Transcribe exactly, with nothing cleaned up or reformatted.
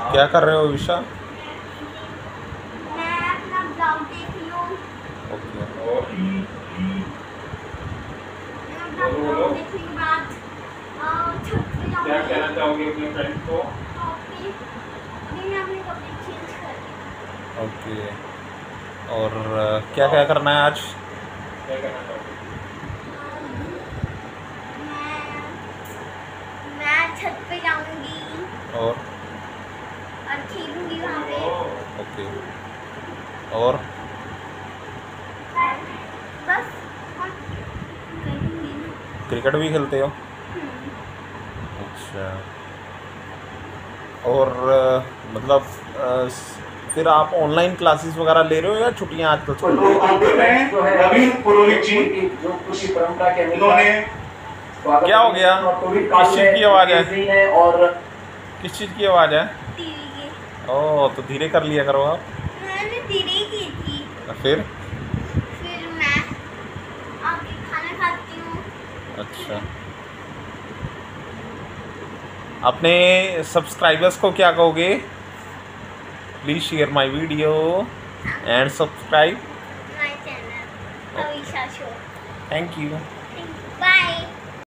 क्या कर रहे हो विशा? मैं अपना ब्लॉग देख रही हूँ। ओके। मैं अपना ब्लॉग देखने के बाद छत पे जाऊंगी। क्या कहना चाहोगे अपने फ्रेंड्स को? अभी अभी मैं अपने कपड़े चेंज कर रही हूँ। ओके, और क्या क्या करना है आज? क्या कहना चाहोगे? मैं मैं छत पे जाऊंगी और और खेलूंगी वहाँ पे। ओके, और बस और करूंगी ना। क्रिकेट भी खेलते हो? हम्म, अच्छा, और अ, मतलब अ, फिर आप ऑनलाइन क्लासेस वगैरह ले रहे हो या छुट्टियां आजकल चल रही हैं? जो है नवीन पुरोहित जी जो कृषि परंपरा के इन्होंने क्या हो गया? किस चीज़ की आवाज़ है? और किस चीज़ की आवाज़ है? टीवी की। ओह, तो धीरे कर लिया करो आप। मैंने धीरे की थी। फिर फिर मैं आके खाना खाती हूँ। अच्छा, अपने सब्सक्राइबर्स को क्या कहोगे? Please share my video and subscribe. My channel Avisha show. Thank you.